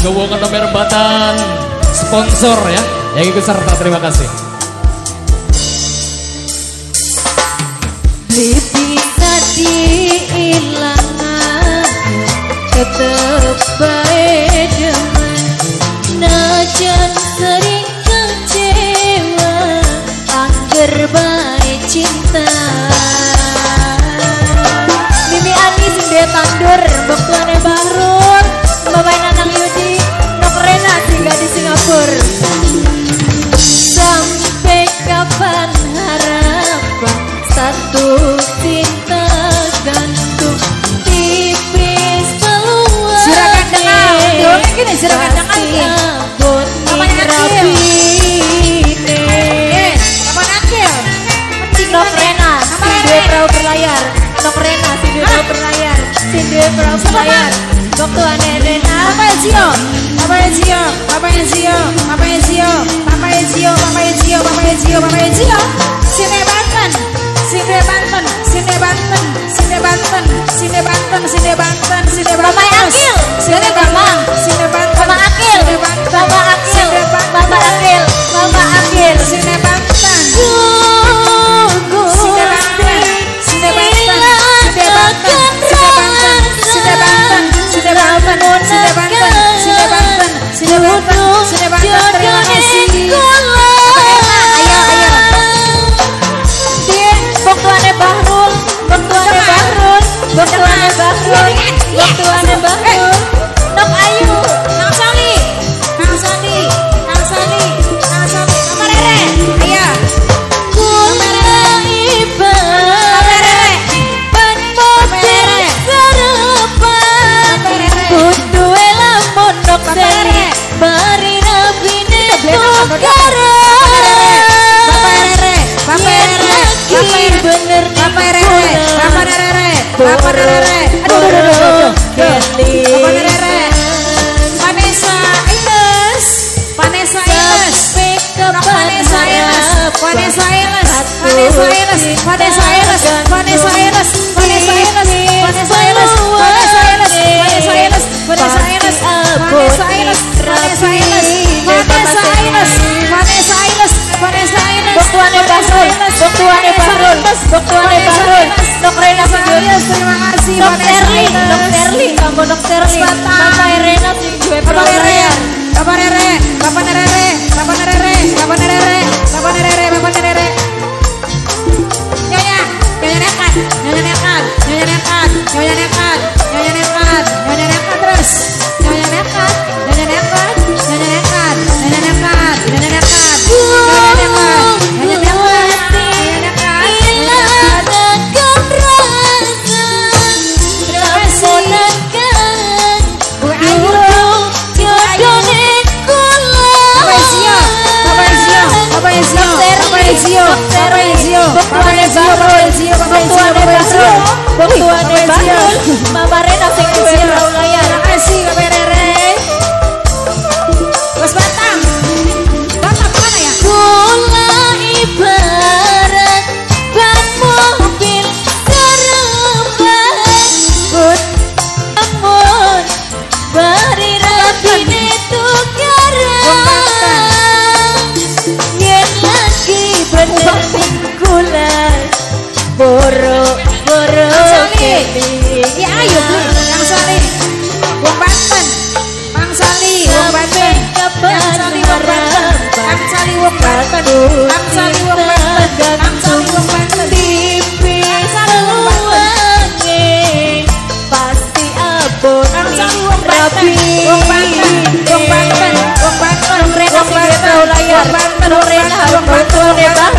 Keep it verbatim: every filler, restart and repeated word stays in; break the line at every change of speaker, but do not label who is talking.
Gowongan Rembatan sponsor ya yang ikut serta, terima kasih.
Bisa diilangan tetep bae demen najan sering kecewa angger bae cinta. Mimi Ani sing dia tandur bektuane Bahrul Bapak Nanang Yudi Nok Rena tinggal di Singapura. Sampai kapan harapan satu cinta gantung tipis peluang.
Silakan dengar, dong gini silakan dengar ya.
Kapan akhir?
Eh, kapan akhir?
Nok Rena, Sindue Perahu Berlayar. Nok Rena, Sindue Perahu Berlayar. Sindue Perahu Berlayar. Waktu aneh Rena.
Papa Ezio, Papa Ezio, Papa Ezio, Papa Ezio, Papa Ezio, Papa Ezio, Papa Ezio, Papa Ezio. Sini Banten, sini Banten, sini Banten, sini Banten, sini Banten, sini Banten, sini Banten.
Mama Akil,
sini Banten, sini Banten.
Mama Akil, Mama Akil, Mama Akil, Mama Akil,
sini Banten.
Gugu,
sini Banten, sini Banten, sini Banten, sini Banten, sini Banten, sini Banten, sini Banten, sini Banten, sini Banten, sini Banten. Terima kasih. Ayo, ayo.
Waktuane Bahrul, waktuane Bahrul, waktuane Bahrul, waktuane Bahrul. Nok Ayu,
Nang Sali, Nang Sali, Nang Sali, Nang Sali. Mama Rere, ayo.
kula ibarat ban mobil serepan. Kuduwe lamun nok seri, bari rabine tukaran.
Bapak Rere, Bapak Rere,
Bener
Bapak Rere, Bapak Rere, Bapak Rere. Aduh, aduh, aduh, aduh. Bapak Rere. Vanessa Iles, Vanessa Iles, Vanessa Iles, Vanessa Iles, Vanessa Iles, Vanessa Iles, Vanessa Iles, Vanessa Iles, Vanessa Iles, Vanessa Iles, Vanessa Iles, Vanessa Iles, Vanessa Iles, Vanessa Iles, Vanessa Iles, Vanessa Iles, Vanessa Iles.
Waktuane Bahrul, waktuane Bahrul, waktuane Bahrul. Nok Rena Sindue,
Terima kasih
Nok
Vanessa
Serli, Nok
Iles.
Serli, kamu Nok Serli. Mama Rena Sindue
Bapak Rere,
Berlayar.
Bapak Rere, Bapak Rere, Bapak Rere, Bapak Rere, Bapak Rere, Bapak Rere. Nyonya, nyonya nekat, nyonya nekat, nyonya nekat, nyonya nekat, nyonya nekat, nyonya nekat terus. Nyonya nekat, nyonya nekat, nyonya nekat, nyonya nekat, nyonya nekat, nyonya nekat, nyonya nekat, nyonya nekat, nyonya nekat. Bu Ayu, Bapak Ezio, Bapak Ezio, Bapak Ezio, Bapak Ezio, Bapak Ezio, Bapak Ezio, Bapak Ezio, Bapak Ezio, Bapak Ezio.
Waktuane Bahrul, Mama Rena Sindue Berlayar.
Terima kasih Bapak Rere. Bos Batam, Batam mana ya?
Kula ibarat ban mobil seremban. Pun amun bari rabine tukaran. Yen lagi bener kula boro-boro keli.
Ya ayo beli, Yang Sali, Wong Banten, Mang Sali, Wong Banten, Yang Sali Wong Banten, Mang Sali Wong Banten, Mang Sali Wong Banten, Mang Sali Wong Banten.
Tipis peluangnya pasti abon
Mang Sali Wong Banten,
rapi.
Wong Banten, Wong Banten, Wong Banten,
Rena
Wong
Sindue
Banten,
Berlayar.
Wong Banten,
Nok Rena
Wong Banten,
waktuane